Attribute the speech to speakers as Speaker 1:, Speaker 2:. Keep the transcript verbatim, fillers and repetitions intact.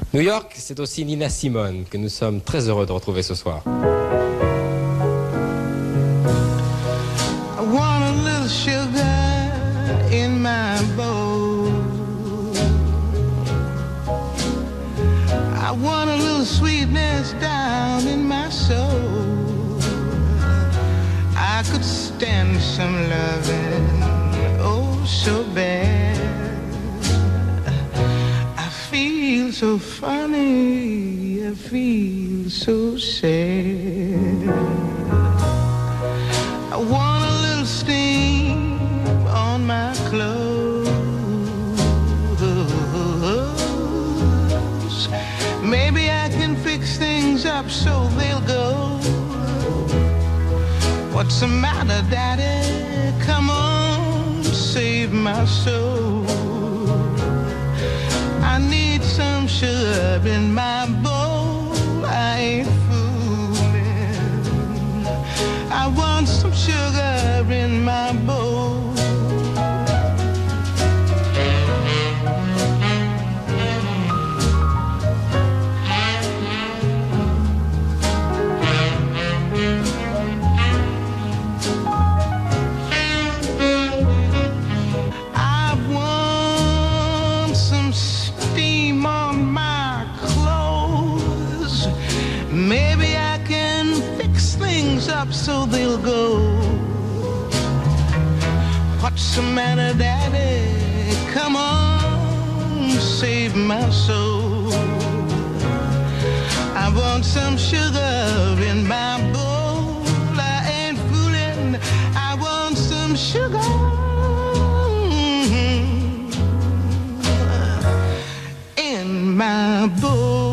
Speaker 1: New York, c'est aussi Nina Simone que nous sommes très heureux de retrouver ce soir.
Speaker 2: I want a little sugar in my bowl. I want a little sweetness down in my soul. I could stand some loving, oh so bad. I feel so funny, I feel so sad. I want a little steam on my clothes. Maybe I can fix things up so they'll go. What's the matter, Daddy? Come on, save my soul. I need some sugar in my bowl. I ain't fooling. I want some sugar in my bowl. Maybe I can fix things up so they'll go. What's the matter, Daddy? Come on, save my soul. I want some sugar in my bowl. I ain't fooling. I want some sugar in my bowl.